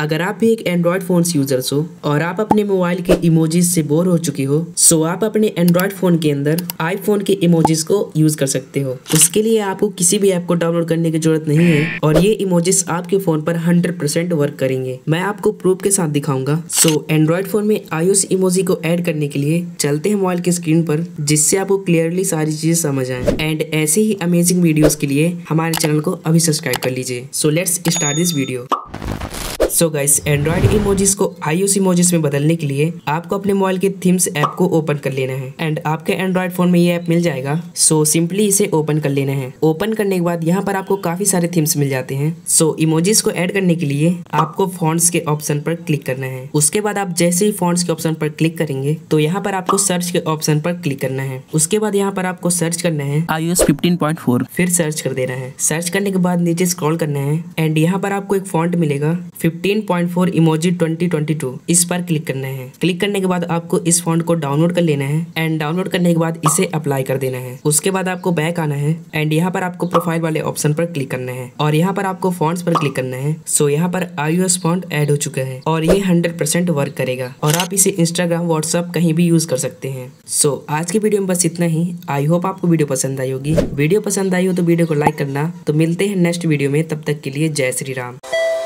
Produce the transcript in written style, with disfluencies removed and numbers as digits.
अगर आप भी एक एंड्रॉइड फोन यूजर हो और आप अपने मोबाइल के इमोजीज से बोर हो चुकी हो, सो आप अपने एंड्रॉइड फोन के अंदर आईफोन के इमोजीज को यूज कर सकते हो। उसके लिए आपको किसी भी ऐप को डाउनलोड करने की जरूरत नहीं है और ये इमोजीज आपके फोन पर 100% वर्क करेंगे। मैं आपको प्रूफ के साथ दिखाऊंगा। सो एंड्रॉइड फोन में iOS इमोजी को ऐड करने के लिए चलते हैं मोबाइल की स्क्रीन पर, जिससे आपको क्लियरली सारी चीजें समझ आए। एंड ऐसे ही अमेजिंग वीडियोस के लिए हमारे चैनल को अभी सब्सक्राइब कर लीजिए। So let's start this video. So guys, Android emojis को iOS इमोजीज में बदलने के लिए आपको अपने मोबाइल के थीम्स ऐप को ओपन कर लेना है एंड आपके एंड्रॉइड फोन में ये ऐप मिल जाएगा। सो सिंपली इसे ओपन कर लेना है। ओपन करने के बाद यहाँ पर आपको काफी सारे थीम्स मिल जाते हैं। सो इमोजीज को ऐड करने के लिए आपको फॉन्ट्स के ऑप्शन पर क्लिक करना है। उसके बाद आप जैसे ही फॉन्ट्स के ऑप्शन पर क्लिक करेंगे तो यहाँ पर आपको सर्च के ऑप्शन पर क्लिक करना है। उसके बाद यहाँ पर आपको सर्च करना है iOS 15.4, फिर सर्च कर देना है। सर्च करने के बाद नीचे स्क्रॉल करना है एंड यहाँ पर आपको एक फॉन्ट मिलेगा 15.4 इमोजी 2022, इस पर क्लिक करना है। क्लिक करने के बाद आपको इस फॉन्ट को डाउनलोड कर लेना है एंड डाउनलोड करने के बाद इसे अप्लाई कर देना है। उसके बाद आपको बैक आना है एंड यहाँ पर आपको प्रोफाइल वाले ऑप्शन पर क्लिक करना है और यहाँ पर आपको फॉन्ट्स पर क्लिक करना है। सो यहाँ पर iOS फॉन्ट ऐड हो चुका है और ये 100% वर्क करेगा और आप इसे इंस्टाग्राम, व्हाट्सएप कहीं भी यूज कर सकते हैं। सो आज की वीडियो में बस इतना ही। आई होप आपको वीडियो पसंद आई होगी। वीडियो पसंद आई हो तो वीडियो को लाइक करना। तो मिलते हैं नेक्स्ट वीडियो में, तब तक के लिए जय श्री राम।